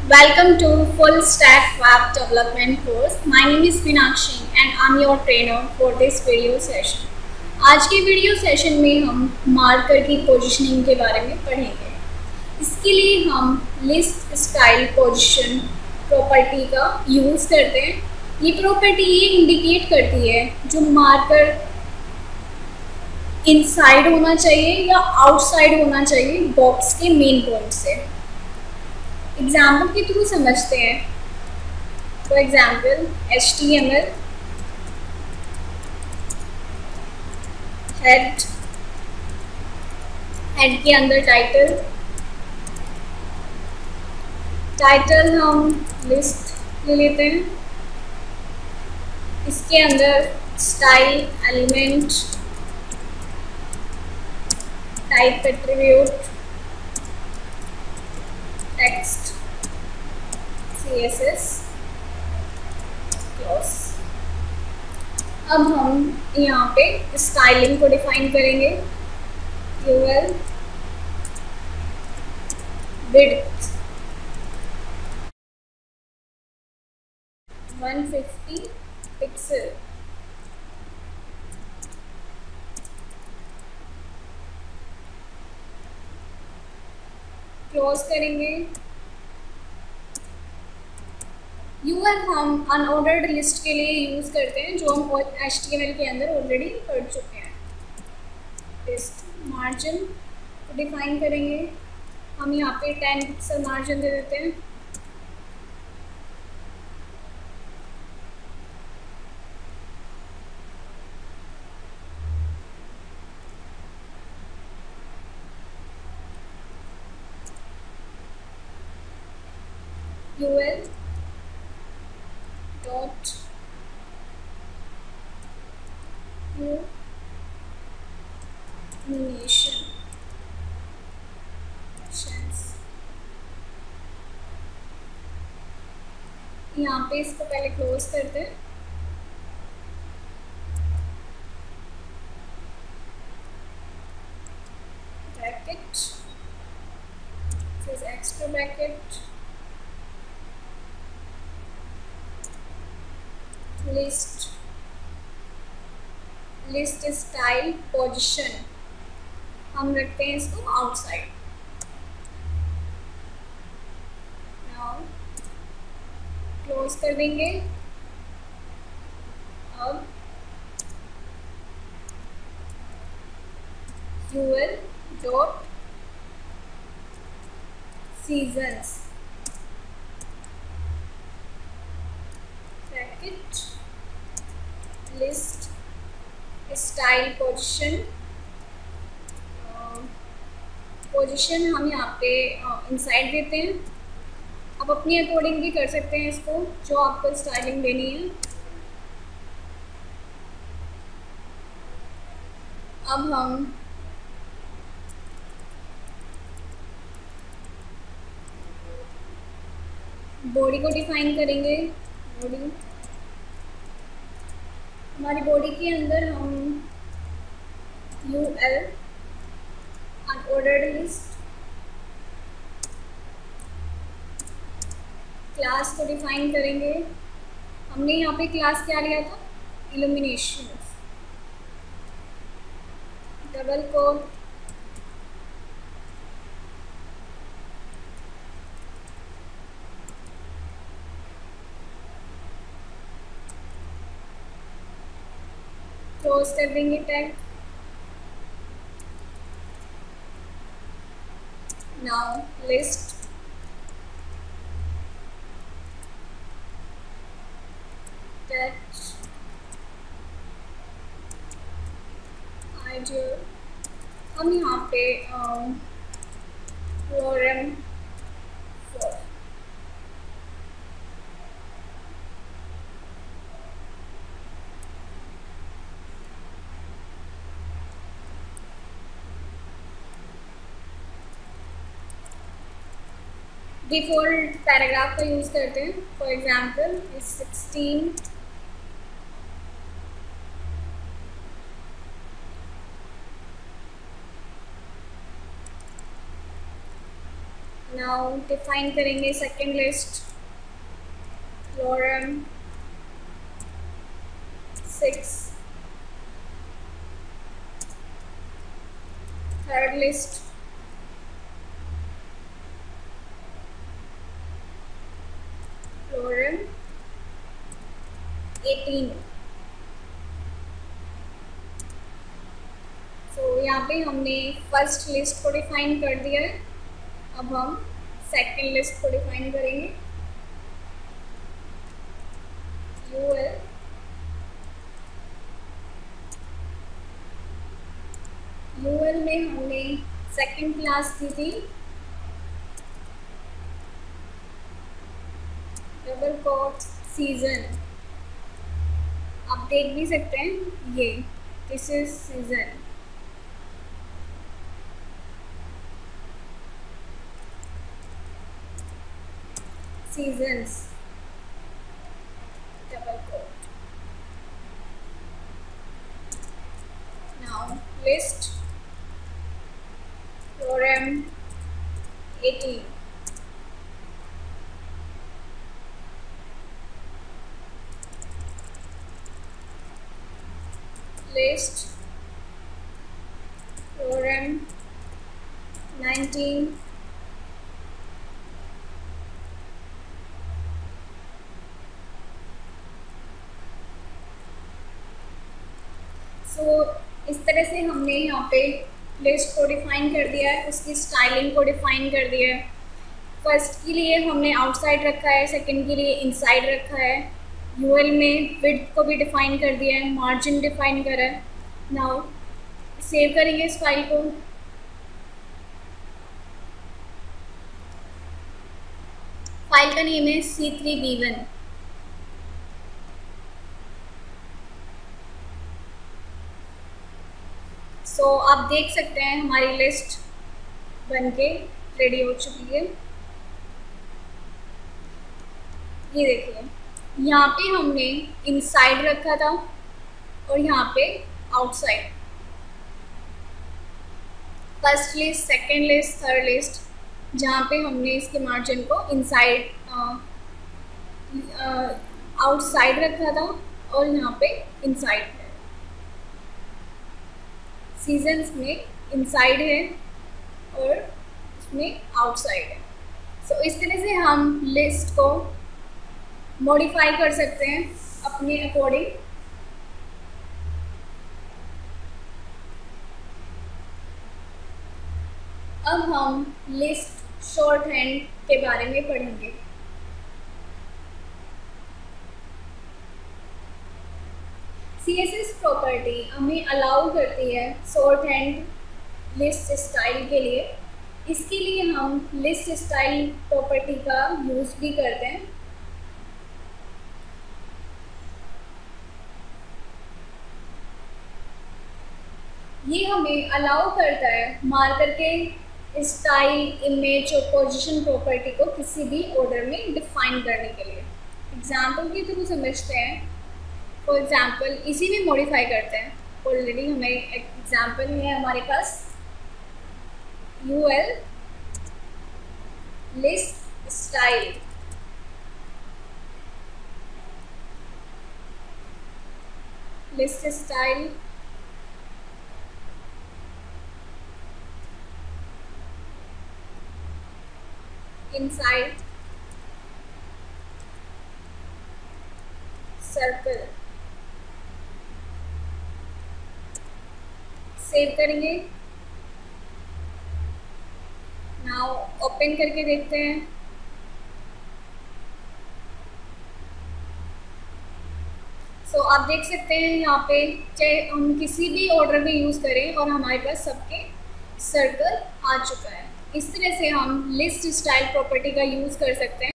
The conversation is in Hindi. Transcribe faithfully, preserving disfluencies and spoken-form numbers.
Welcome to Full Stack Web Development course. My name is Meenakshi and I'm your trainer for this video session. आज के वीडियो सेशन में हम मार्कर की पोजीशनिंग के बारे में पढ़ेंगे। इसके लिए हम लिस्ट स्टाइल पोजीशन प्रॉपर्टी का यूज़ करते हैं। ये प्रॉपर्टी ये इंडिकेट करती है जो मार्कर इनसाइड होना चाहिए या आउटसाइड होना चाहिए बॉक्स के मेन पॉइंट से। एग्जाम्पल के थ्रू समझते हैं। For example H T M L head head के अंदर टाइटल टाइटल हम लिस्ट ले लेते हैं। इसके अंदर style element type attribute text C S S close. अब हम यहाँ पे स्टाइलिंग को डिफाइन करेंगे। UL width one fifty pixel, close करेंगे। यूआर हम अनऑर्डर्ड लिस्ट के लिए यूज़ करते हैं जो हम एच टी एम एल के अंदर ऑलरेडी पढ़ चुके हैं। लिस्ट मार्जिन को डिफाइन करेंगे। हम यहाँ पे टेन पिक्सल मार्जिन दे देते हैं। यूएल डॉट एनिमेशन यहाँ पे इसको पहले क्लोज करते हैं। Bracket extra bracket list list style position हम रखते हैं इसको आउटसाइड। नाउ क्लोज कर देंगे। अब UL dot seasons bracket list style position position हम यहाँ पे इनसाइड देते हैं। आप अपनी अकॉर्डिंग भी कर सकते हैं इसको, जो आपको स्टाइलिंग देनी है। अब हम बॉडी को डिफाइन करेंगे। बॉडी हमारी बॉडी के अंदर हम U L unordered list class को डिफाइन करेंगे। हमने यहाँ पे क्लास क्या लिया था? इल्यूमिनेशन। डबल कोड क्लोज कर देंगे tag. Now list touch ideal. हम यहाँ पे लॉरेम फोर डिफ़ॉल्ट पैराग्राफ का यूज़ करते हैं। For example sixteen now define करेंगे second list, lorem six, third list lorem eighteen. So यहाँ पे हमने फर्स्ट लिस्ट को डिफाइन कर दिया है, अब हम सेकेंड लिस्ट को डिफाइन करेंगे। यूएल यूएल में हमने सेकेंड क्लास दी थी डबल कोट सीजन, आप देख भी सकते हैं ये this is season. Seasons, double quote. Now list lorem eighteen, list lorem nineteen, so so, इस तरह से हमने यहाँ पे लिस्ट को डिफाइन कर दिया है, उसकी स्टाइलिंग को डिफाइन कर दिया है। फर्स्ट के लिए हमने आउटसाइड रखा है, सेकंड के लिए इनसाइड रखा है। यूएल में विड्थ को भी डिफाइन कर दिया है, मार्जिन डिफाइन करा है। नाउ सेव करेंगे इस फाइल को। फाइल का नेम है C three B one. So so, आप देख सकते हैं हमारी लिस्ट बनके रेडी हो चुकी है। ये देखिए, यहाँ पे हमने इनसाइड रखा था और यहाँ पे outside. First list, second list, third list, जहाँ पे हमने इसके मार्जिन को इनसाइड आउटसाइड रखा था और यहाँ पे इनसाइड है। सीजन्स में इनसाइड है और इसमें आउटसाइड है। सो so, इस तरह से हम लिस्ट को मॉडिफाई कर सकते हैं अपने अकॉर्डिंग। अब हम लिस्ट शॉर्ट हैंड के बारे में पढ़ेंगे। सी एस एस प्रॉपर्टी हमें अलाउ करती है शॉर्ट हैंड लिस्ट स्टाइल के लिए। इसके लिए हम लिस्ट स्टाइल प्रॉपर्टी का यूज़ भी करते हैं। ये हमें अलाउ करता है मार्कर के स्टाइल, इमेज और पोजीशन प्रॉपर्टी को किसी भी ऑर्डर में डिफाइन करने के लिए। एग्जाम्पल के थ्रू समझते हैं। फॉर एग्जाम्पल इसी में मॉडिफाई करते हैं। ऑलरेडी हमें एग्जाम्पल है हमारे पास UL list style, list style inside circle. Save करेंगे। नाउ ओपन करके देखते हैं। सो so, आप देख सकते हैं यहाँ पे चाहे हम किसी भी ऑर्डर में यूज़ करें और हमारे पास सबके सर्कल आ चुका है। इस तरह से हम लिस्ट स्टाइल प्रॉपर्टी का यूज़ कर सकते हैं।